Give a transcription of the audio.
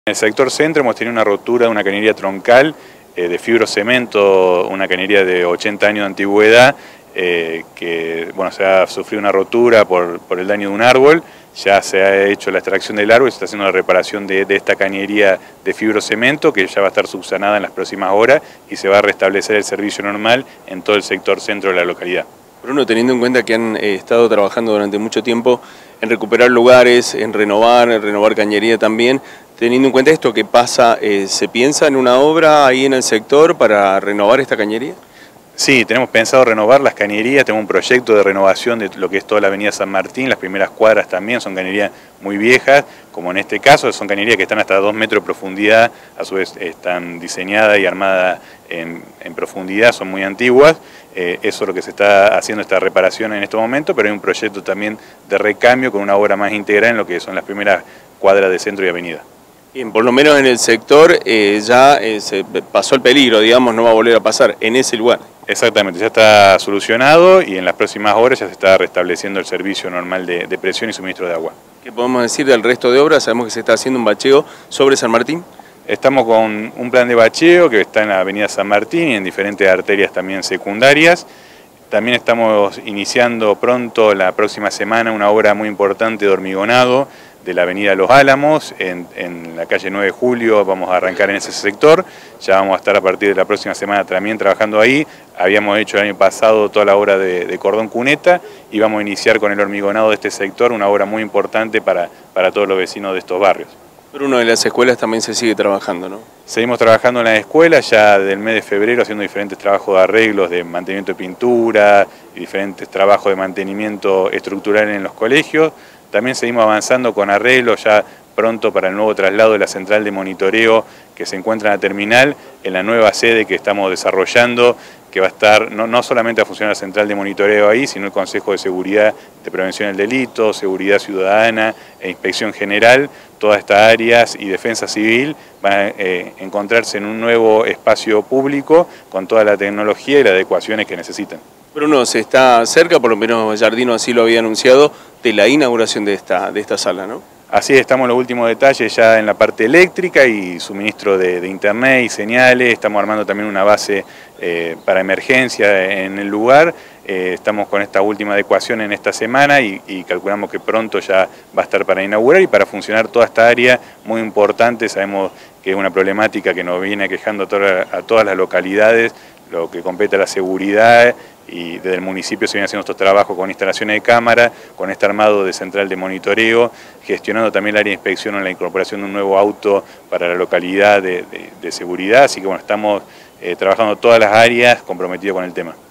En el sector centro hemos tenido una rotura de una cañería troncal de fibrocemento, una cañería de 80 años de antigüedad, que se ha sufrido una rotura por el daño de un árbol. Ya se ha hecho la extracción del árbol, se está haciendo la reparación de esta cañería de fibrocemento, que ya va a estar subsanada en las próximas horas y se va a restablecer el servicio normal en todo el sector centro de la localidad. Bruno, teniendo en cuenta que han estado trabajando durante mucho tiempo en recuperar lugares, en renovar cañería también, teniendo en cuenta esto que pasa, ¿se piensa en una obra ahí en el sector para renovar esta cañería? Sí, tenemos pensado renovar las cañerías, tenemos un proyecto de renovación de lo que es toda la avenida San Martín, las primeras cuadras también son cañerías muy viejas, como en este caso, son cañerías que están hasta 2 metros de profundidad, a su vez están diseñadas y armadas en profundidad, son muy antiguas. Eso es lo que se está haciendo, esta reparación en este momento, pero hay un proyecto también de recambio con una obra más integral en lo que son las primeras cuadras de centro y avenida. Bien, por lo menos en el sector ya se pasó el peligro, digamos, no va a volver a pasar en ese lugar. Exactamente, ya está solucionado y en las próximas horas ya se está restableciendo el servicio normal de presión y suministro de agua. ¿Qué podemos decir del resto de obras? Sabemos que se está haciendo un bacheo sobre San Martín. Estamos con un plan de bacheo que está en la avenida San Martín y en diferentes arterias también secundarias. También estamos iniciando pronto, la próxima semana, una obra muy importante de hormigonado de la avenida Los Álamos, en la calle 9 de Julio, vamos a arrancar en ese sector, ya vamos a estar a partir de la próxima semana también trabajando ahí. Habíamos hecho el año pasado toda la obra de cordón cuneta y vamos a iniciar con el hormigonado de este sector, una obra muy importante para todos los vecinos de estos barrios. Pero uno de las escuelas también se sigue trabajando, ¿no? Seguimos trabajando en las escuelas ya del mes de febrero, haciendo diferentes trabajos de arreglos, de mantenimiento de pintura y diferentes trabajos de mantenimiento estructural en los colegios. También seguimos avanzando con arreglos ya pronto para el nuevo traslado de la central de monitoreo que se encuentra en la terminal, en la nueva sede que estamos desarrollando, que va a estar, no solamente a funcionar la central de monitoreo ahí, sino el Consejo de Seguridad de Prevención del Delito, Seguridad Ciudadana e Inspección General. Todas estas áreas y defensa civil van a encontrarse en un nuevo espacio público con toda la tecnología y las adecuaciones que necesitan. Bruno, se está cerca, por lo menos Jardino así lo había anunciado, de la inauguración de esta sala, ¿no? Así estamos en los últimos detalles ya en la parte eléctrica y suministro de internet y señales. Estamos armando también una base para emergencia en el lugar. Estamos con esta última adecuación en esta semana y calculamos que pronto ya va a estar para inaugurar y para funcionar toda esta área muy importante. Sabemos que es una problemática que nos viene aquejando a todas las localidades, lo que compete a la seguridad, y desde el municipio se vienen haciendo estos trabajos con instalaciones de cámara, con este armado de central de monitoreo, gestionando también el área de inspección en la incorporación de un nuevo auto para la localidad de seguridad, así que estamos trabajando todas las áreas comprometidos con el tema.